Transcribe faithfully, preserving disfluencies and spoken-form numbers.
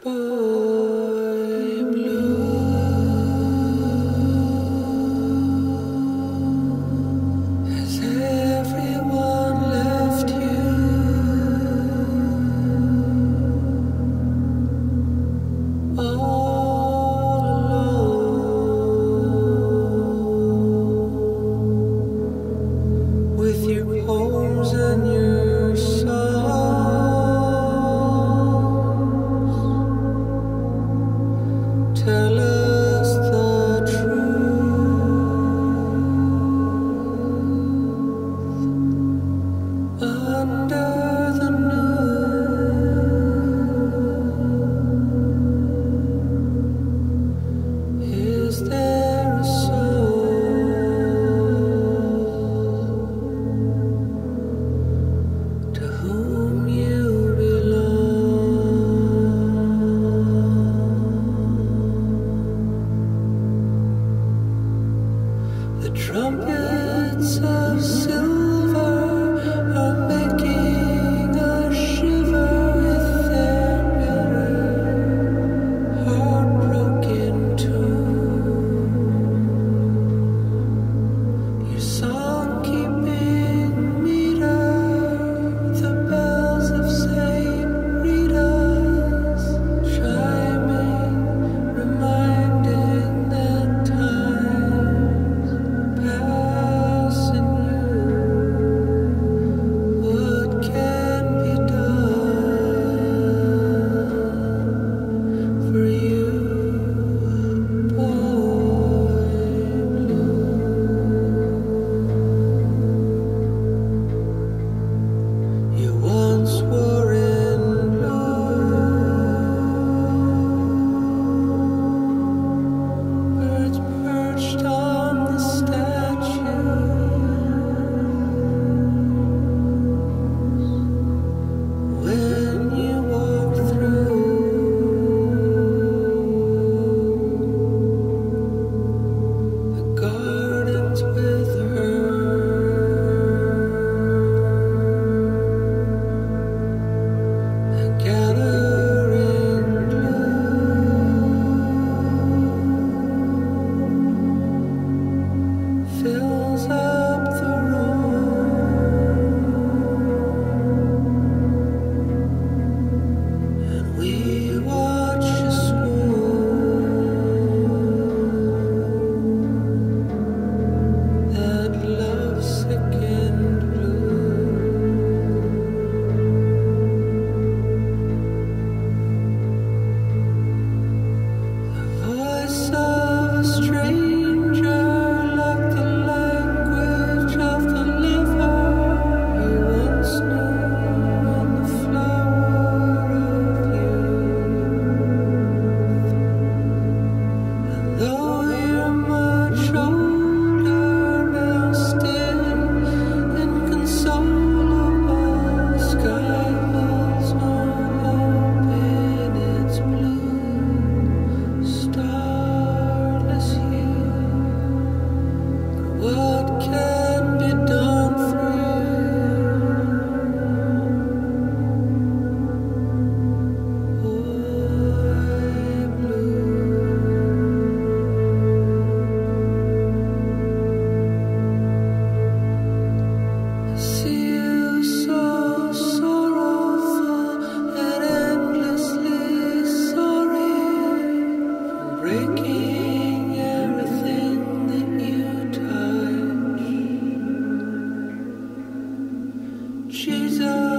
Boy blue. Has everyone left you? All alone with your poems and your songs. Tell us the truth under the noon. Is there a soul to whom you belong? The trumpets of silver are making us shiver with their bitter, heartbroken tune. Your song-keeping meter, the bells of Saint Rita's chiming, reminding that time's passing you. What can be done for you, boy blue? You once were in blue. Birds perched on the statues when you walk through the gardens with her. The gathering gloom fills up the room, and we watch you swoon, that love-sickened blue. The voice of a stranger, like the language of the lover you once knew, and the flower of youth. And though you're much older now, still inconsolable, sky holds no hope in its blue, starless hue. What can be done for you, boy blue? I see you so sorrowful and endlessly sorry for breaking everything that you touch. Jesus.